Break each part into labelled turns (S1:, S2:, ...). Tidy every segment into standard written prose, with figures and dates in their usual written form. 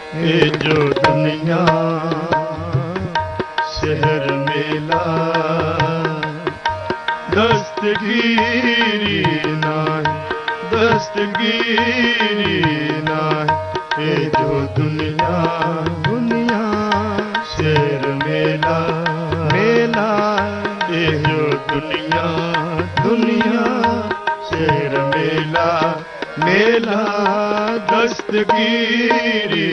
S1: ये जो दुनिया शहर मेला दस्तगीरी नाय, दस्तगीरी नाय। ये जो दुनिया दुनिया शहर मेला मेला, ये जो दुनिया दुनिया शहर मेला मेला दस्तगीरी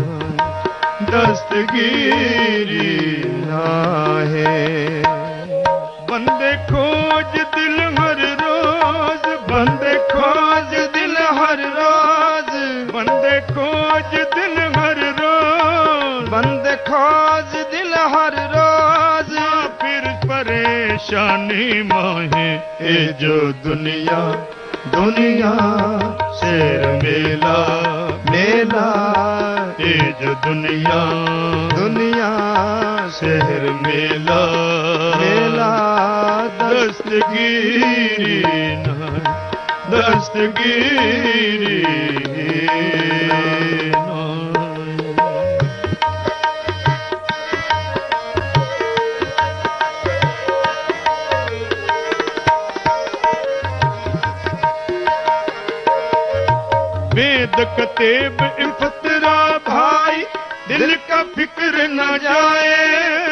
S1: दस्तगीरी है। बंदे खोज दिल हर रोज, बंदे खोज दिल हर रोज, बंदे खोज दिल हर रोज, बंदे खोज दिल हर रोज। फिर परेशानी माहे ये जो दुनिया दुनिया शेर मेला मेला, ये जो दुनिया दुनिया शहर मेला मेला दस्तगीरी नाय, दस्तगीरी वेद कतेब इफ़तरा भाई, दिल का फिक्र न जाए,